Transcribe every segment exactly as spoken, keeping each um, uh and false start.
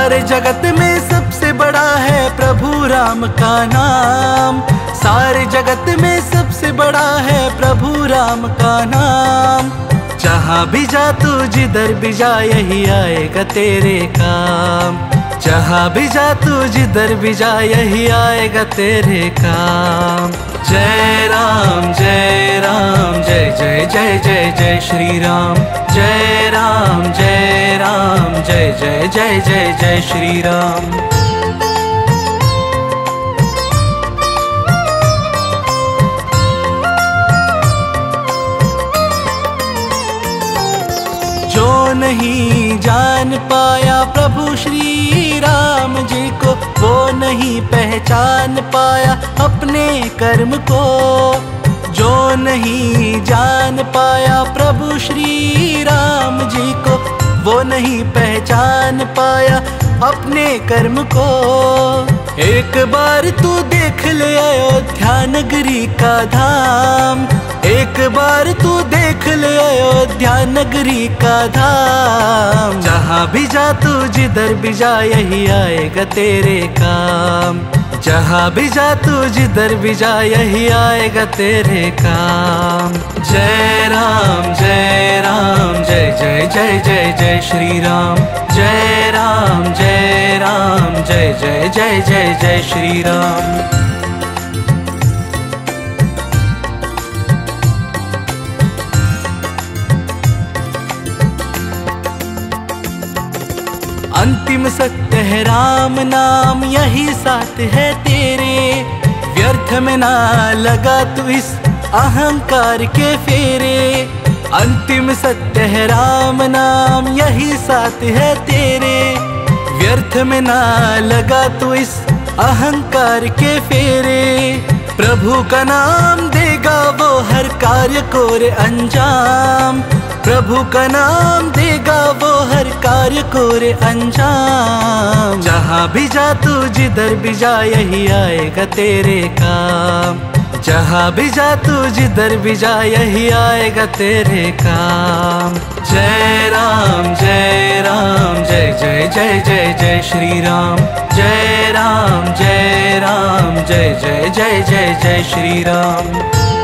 सारे जगत में सबसे बड़ा है प्रभु राम का नाम। सारे जगत में सबसे बड़ा है प्रभु राम का नाम। जहाँ भी जा तू जिधर भी जा यही आएगा तेरे काम। जहाँ भी जा तू जिधर भी जा यही आएगा तेरे काम। जय राम जय राम जय जय जय जय जय श्री राम। जय राम जय राम जय जय जय जय जय श्री राम। जो नहीं जान पाया प्रभु श्री राम जी को, वो नहीं पहचान पाया अपने कर्म को। जो नहीं जान पाया प्रभु श्री राम जी को, वो नहीं पहचान पाया अपने कर्म को। एक बार तू देख ले अयोध्या नगरी का धाम। एक बार तू देख ले अयोध्या नगरी का धाम। जहाँ भी जा तू जिधर भी जा यही आएगा तेरे काम। जहाँ भी जा तू जिधर भी जा यही आएगा तेरे काम। जय राम जय राम जय जय जय जय जय श्री राम। जय राम जय राम जय जय जय जय जय श्री राम। अंतिम सत्य है राम नाम, यही साथ है तेरे। व्यर्थ में ना लगा तू इस अहंकार के फेरे। अंतिम सत्य है राम नाम, यही साथ है तेरे। व्यर्थ में ना लगा तू इस अहंकार के फेरे। प्रभु का नाम देगा वो हर कार्य को रे अंजाम। प्रभु का नाम देगा वो हर कार्य को रे अंजाम। जहाँ भी जा तू जिधर भी जा यही आएगा तेरे काम। जहाँ भी जा तू जिधर भी जा यही आएगा तेरे काम। जय राम जय राम जय जय जय जय जय श्री राम। जय राम जय राम जय जय जय जय जय श्री राम।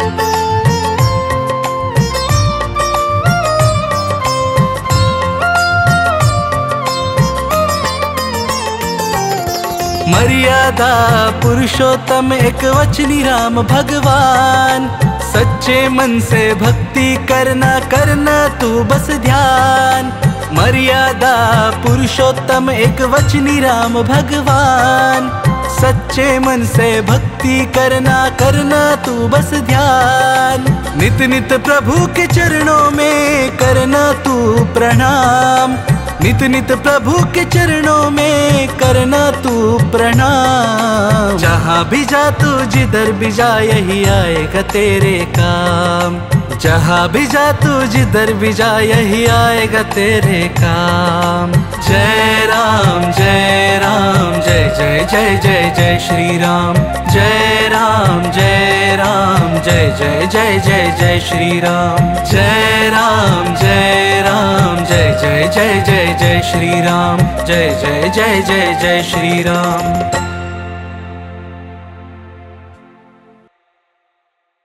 मर्यादा पुरुषोत्तम एक वचनी राम भगवान। सच्चे मन से भक्ति करना करना तू बस ध्यान। मर्यादा पुरुषोत्तम एक वचनी राम भगवान। सच्चे मन से भक्ति करना करना तू बस ध्यान। नित नित प्रभु के चरणों में करना तू प्रणाम। नित नित प्रभु के चरणों में करना तू प्रणाम। जहाँ भी जा तू जिधर भी जा यही आएगा तेरे काम। जहाँ भी जा तू जिधर भी जा यही आएगा तेरे काम। जय राम जय राम जय जय जय जय जय श्री राम। जय राम जय राम जय जय जय जय जय श्री राम। जय राम जय राम जय जय जय जय जय श्री राम। जय जय जय जय जय श्री राम।